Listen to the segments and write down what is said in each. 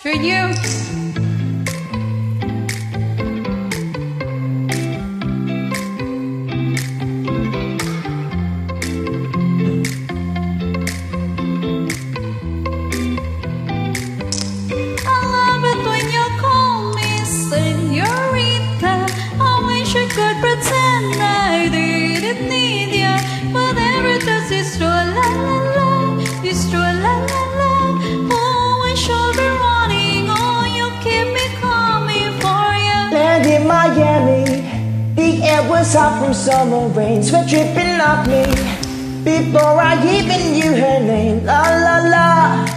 for you. Could pretend I didn't need ya, but every touch is true, la la la, it's true, la la la. Oh, I should be running, oh, you keep me coming for ya. Land in Miami, the air was hot from summer rain, sweat dripping off me before I even knew her name. La la la,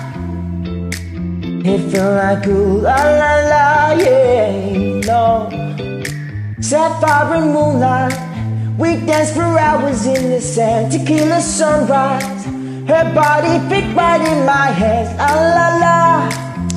it felt like ooh, la la la, yeah, no. Sapphire and moonlight, we danced for hours in the sand. Tequila sunrise, her body fit right in my hands. La la la,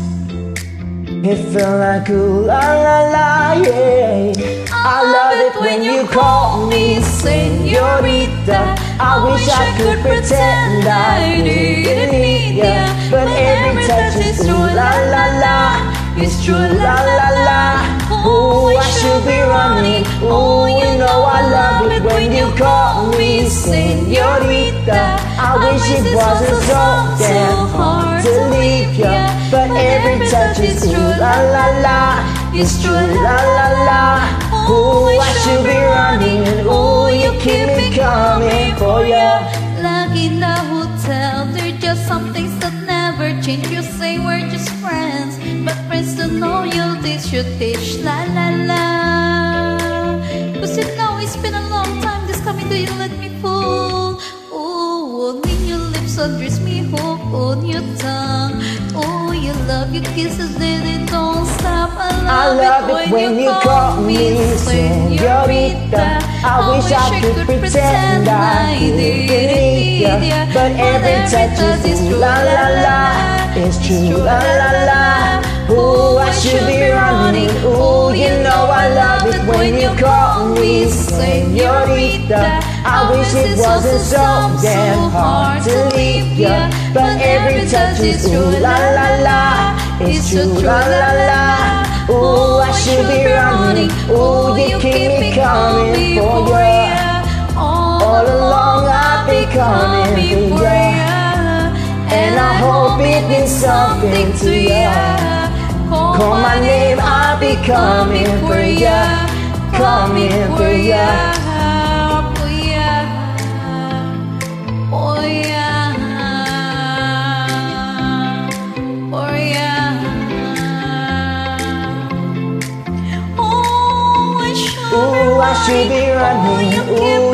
it felt like ooh, la la la, yeah. I love it when you call me señorita. I wish I could pretend I didn't need ya, but every touch is true, la la la, it's true, la la la. Oh, I should be running. Oh, you know I love it when you call me señorita. I wish it wasn't so damn hard to leave ya, but every touch is true, la la la, it's true, la la la. Oh, I should be running. Oh, you keep me coming for ya. Like in the hotel, there's just some things that never change. You say we're just friends, but friends don't know you, this you teach, la la la. Cause you know it's been a long time, this coming do you let me fool. Oh, on your lips undress me, hook on your tongue. Oh, you love your kisses, they don't stop. I love it when you call me señorita. I wish I could pretend I didn't need ya, but every touch is true, la la la, it's true, la la la. Oh, I should be running. Oh, you know I love it when you call me señorita. I wish it wasn't so damn hard to leave ya, but every touch is true, la la la, it's true, la la la. Oh, I should be running. Oh, you keep me coming for ya. All along I've been coming for ya, and I hope it means something to ya. Call my name, I'll be coming for ya, coming for ya. Oh yeah, oh yeah. Oh, I should be running.